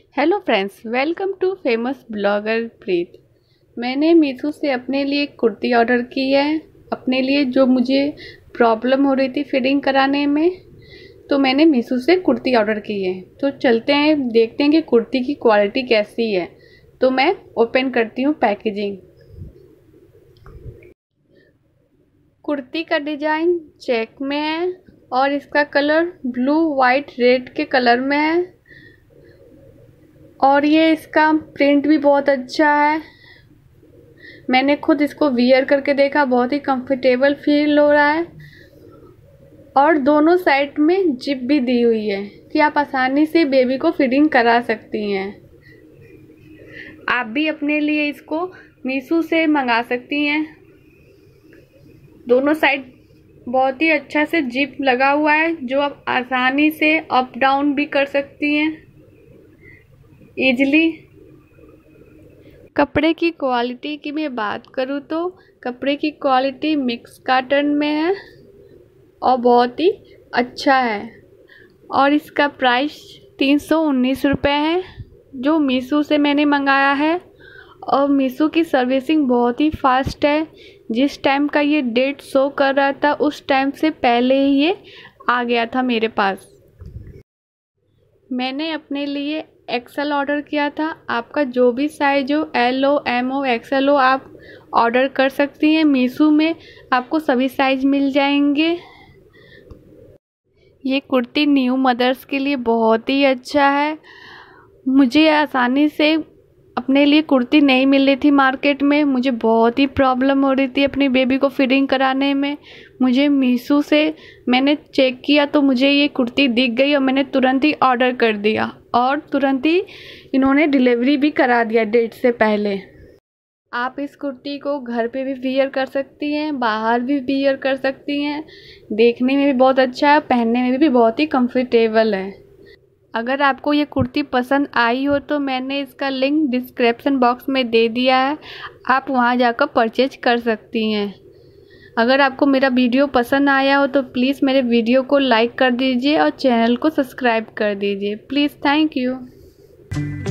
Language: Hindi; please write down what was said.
Hello friends, welcome to famous blogger Preet. मैंने मीशो से अपने लिए एक कुर्ती ऑर्डर की है, अपने लिए जो मुझे प्रॉब्लम हो रही थी फिटिंग कराने में। तो मैंने मीशो से कुर्ती ऑर्डर की है। तो चलते हैं, देखते हैं कि कुर्ती की क्वालिटी कैसी है। तो मैं ओपन करती हूँ पैकेजिंग। कुर्ती का डिज़ाइन चेक में है और इसका कलर ब्लू वाइट रेड के कलर में है और ये इसका प्रिंट भी बहुत अच्छा है। मैंने खुद इसको वियर करके देखा, बहुत ही कंफर्टेबल फील हो रहा है और दोनों साइड में जिप भी दी हुई है कि आप आसानी से बेबी को फिटिंग करा सकती हैं। आप भी अपने लिए इसको मीशो से मंगा सकती हैं। दोनों साइड बहुत ही अच्छा से जिप लगा हुआ है जो आप आसानी से अप डाउन भी कर सकती हैं इजली। कपड़े की क्वालिटी की मैं बात करूँ तो कपड़े की क्वालिटी मिक्स कॉटन में है और बहुत ही अच्छा है और इसका प्राइस 319 रुपये है जो मीशो से मैंने मंगाया है। और मीशो की सर्विसिंग बहुत ही फास्ट है। जिस टाइम का ये डेट शो कर रहा था उस टाइम से पहले ही ये आ गया था मेरे पास। मैंने अपने लिए एक्सेल ऑर्डर किया था। आपका जो भी साइज हो, एल हो, एम हो, एक्सेल हो, आप ऑर्डर कर सकती हैं। मीशो में आपको सभी साइज मिल जाएंगे। ये कुर्ती न्यू मदर्स के लिए बहुत ही अच्छा है। मुझे आसानी से अपने लिए कुर्ती नहीं मिल रही थी मार्केट में। मुझे बहुत ही प्रॉब्लम हो रही थी अपनी बेबी को फिटिंग कराने में। मुझे मीशो से मैंने चेक किया तो मुझे ये कुर्ती दिख गई और मैंने तुरंत ही ऑर्डर कर दिया और तुरंत ही इन्होंने डिलीवरी भी करा दिया डेट से पहले। आप इस कुर्ती को घर पे भी वियर कर सकती हैं, बाहर भी वियर कर सकती हैं। देखने में भी बहुत अच्छा है, पहनने में भी बहुत ही कंफर्टेबल है। अगर आपको ये कुर्ती पसंद आई हो तो मैंने इसका लिंक डिस्क्रिप्शन बॉक्स में दे दिया है, आप वहाँ जाकर परचेज कर सकती हैं। अगर आपको मेरा वीडियो पसंद आया हो तो प्लीज़ मेरे वीडियो को लाइक कर दीजिए और चैनल को सब्सक्राइब कर दीजिए। Please, thank you.